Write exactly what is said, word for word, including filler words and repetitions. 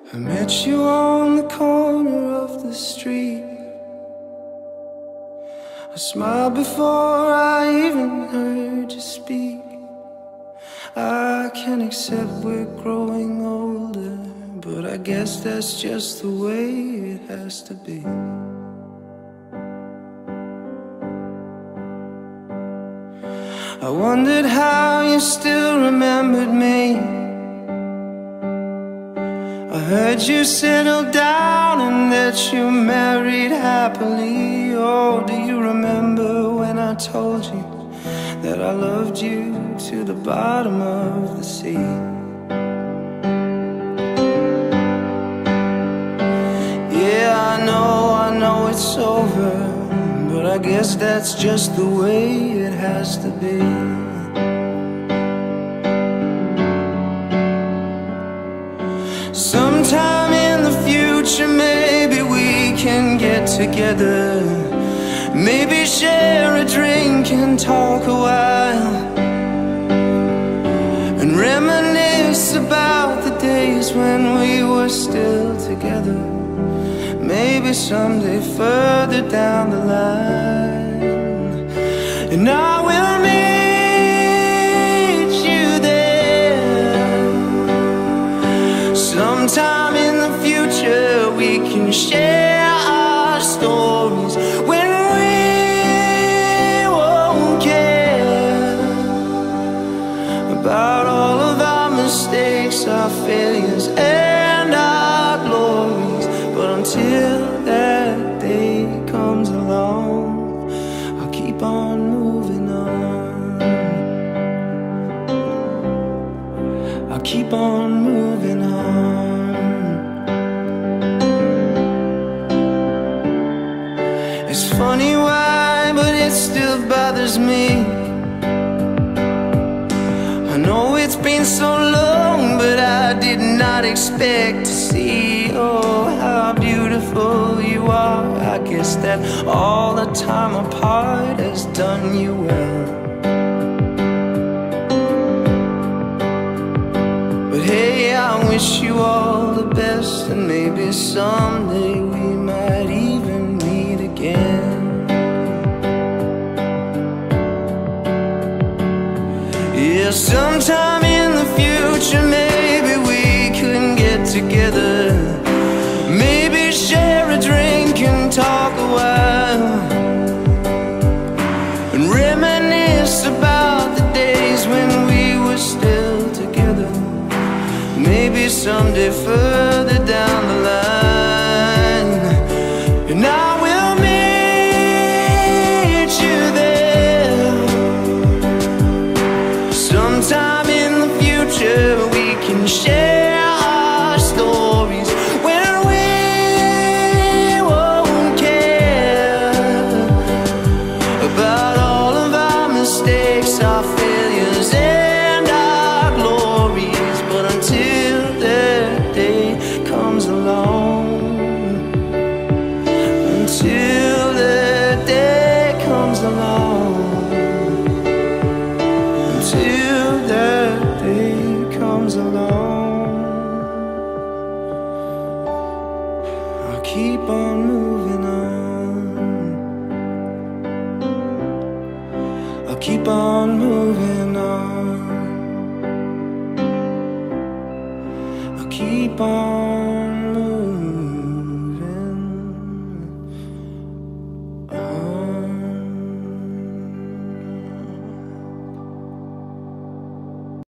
I met you on the corner of the street. I smiled before I even heard you speak. I can accept we're growing older, but I guess that's just the way it has to be. I wondered how you still remembered me. I heard you settled down and that you married happily. Oh, do you remember when I told you that I loved you to the bottom of the sea? Yeah, I know, I know it's over, but I guess that's just the way it has to be. Sometime in the future, maybe we can get together, maybe share a drink and talk a while, and reminisce about the days when we were still together. Maybe someday further down the line, and I will meet you there. Sometime in the future we can share our stories when we won't care about all of our mistakes, our failures and our glories. But until that day comes along, I'll keep on moving on. I'll keep on moving on. It's funny why, but it still bothers me. I know it's been so long, but I did not expect to see, oh, how beautiful you are. I guess that all the time apart has done you well. But hey, I wish you all the best, and maybe someday we might even meet again. Yeah, sometime in the future, maybe we can get together, maybe share a drink and talk a while, and reminisce about the days when we were still together. Maybe someday further down the line, and I will meet you there. Sometime in the future we can share our stories when we won't care about all of our mistakes, our failures and our glories. But until that day comes along, until that day comes along, until that day comes along, I'll keep on moving on. I'll keep on moving on. I'll keep on